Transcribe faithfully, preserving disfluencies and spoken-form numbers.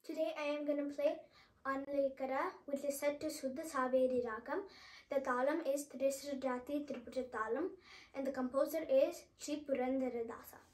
Today I am going to play Analekara, which is set to Shuddha Saveri Ragam. The talam is Trisrajati Tripura Talam and the composer is Sri Purandara Dasa.